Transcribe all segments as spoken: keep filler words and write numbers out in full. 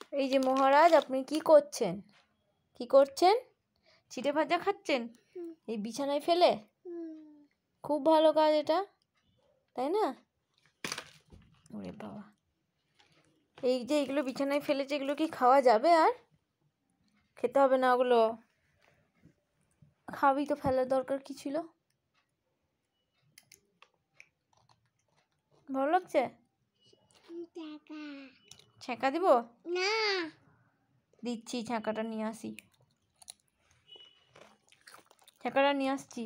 এই যে মহারাজ, আপনি কি করছেন? কি করছেন? চিড়ে ভাজা খাচ্ছেন এই বিছানায় ফেলে? খুব ভালো কাজ এটা, তাই না? ওরে বাবা, এই যে এগুলো বিছানায় ফেলেছে, এগুলো কি খাওয়া যাবে? আর খেতে হবে না ওগুলো। খাবি তো, ফেলার দরকার কি ছিল? ভালো লাগছে? ছ্যাঁকা দিব না, দিচ্ছি। ছ্যাঁকাটা নিয়ে আসি, ছ্যাঁকাটা নিয়ে আসছি।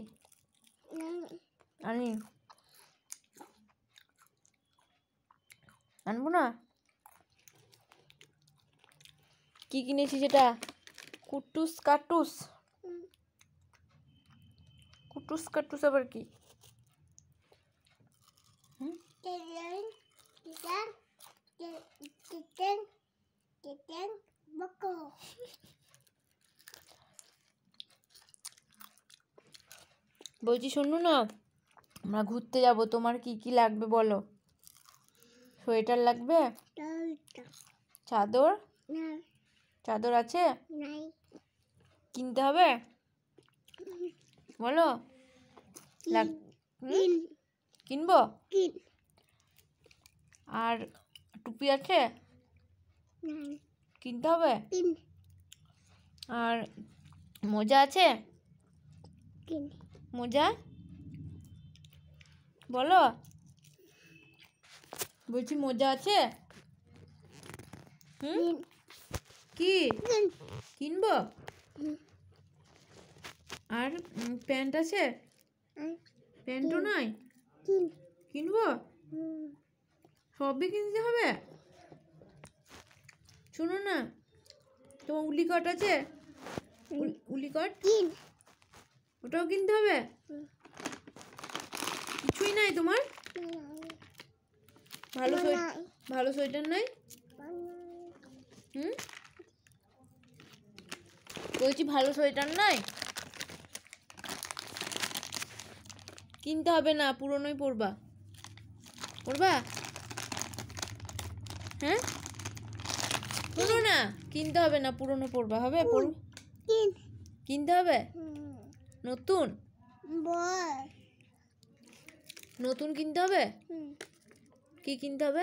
আনি আনবো না? কি কিনেছি সেটা? কুটুস কাটুস। কুটুস কাটুস আবার কি? বলছি শোনো না, আমরা ঘুরতে যাব, তোমার কি কি লাগবে বলো? সোয়েটার লাগবে? চাদর? চাদর আছে? কিনতে হবে? বলো। কিনবো? আর টুপি আছে? কিনতে হবে? আর মোজা আছে? মোজা বলো। বলছি মোজা আছে? হুম, কি কিনবো? আর প্যান্ট আছে? প্যান্টও নাই? কিনবো? সবই কিনতে হবে? শোনো না, তোমার উলি কট আছে? উলি কট ওটাও কিনতে হবে? কিছুই নাই তোমার? ভালো ভালো সোয়েটার নাই? হুম, বলছি ভালো সোয়েটার নাই? কিনতে হবে না, পুরনোই পরবা। পরবা? হ্যাঁ, শোনো না, কিনতে হবে না, পুরনো পরবা। হবে? কিনতে হবে নতুন? নতুন কিনতে হবে? কি কিনতে হবে?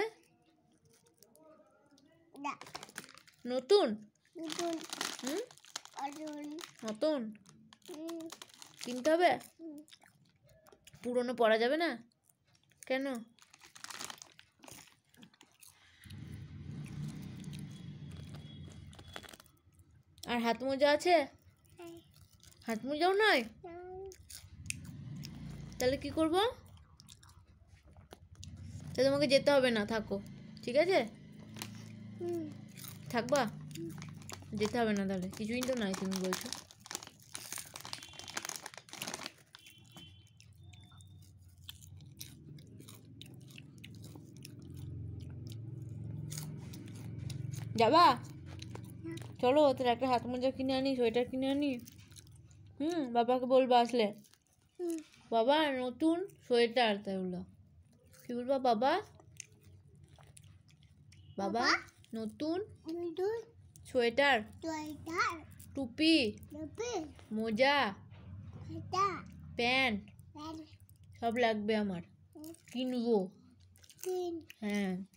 নতুন? হুম, নতুন কিনতে হবে? পুরনো পরা যাবে না কেন? আর হাত মোজা আছে? হাত মোজাও নাই? তাহলে কি করবো? তাহলে তোমাকে যেতে হবে না, থাকো। ঠিক আছে, থাকবা, যেতে হবে না। তাহলে কিছুই তো নাই তুমি বলছো। যাবা? চলো, তোর একটা হাত মোজা কিনে আনি, সোয়েটার কিনে আনি। হুম, বাবাকে বলবা আসলে, বাবা নতুন সোয়েটার। তাই বললো। কি বলবা? বাবা বাবা নতুন সোয়েটার, টুপি, মোজা, প্যান্ট সব লাগবে আমার, কিনবো। হ্যাঁ।